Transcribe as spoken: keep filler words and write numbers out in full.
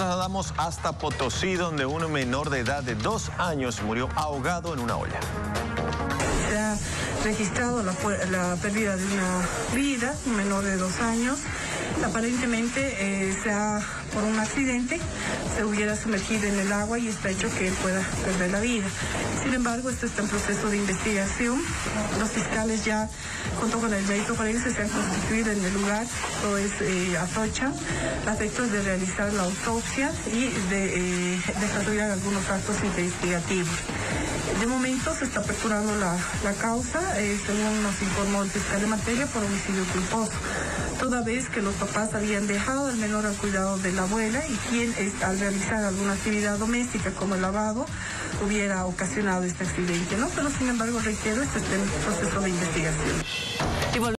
trasladamos hasta Potosí, donde un menor de edad de dos años murió ahogado en una olla. Se ha registrado la, la pérdida de una vida, un menor de dos años. Aparentemente, eh, se ha, por un accidente, se hubiera sumergido en el agua y está hecho que él pueda perder la vida. Sin embargo, esto está en proceso de investigación. Los fiscales ya, junto con el médico forense, se han constituido en el lugar, todo es eh, Atocha, a efectos de realizar la autopsia y de eh, desarrollar algunos actos investigativos. De momento se está aperturando la, la causa, eh, según nos informó el fiscal de materia, por homicidio culposo, toda vez que los papás habían dejado al menor al cuidado de la abuela y quien es, al realizar alguna actividad doméstica como el lavado hubiera ocasionado este accidente, ¿no? Pero sin embargo, reitero, este es el proceso de investigación.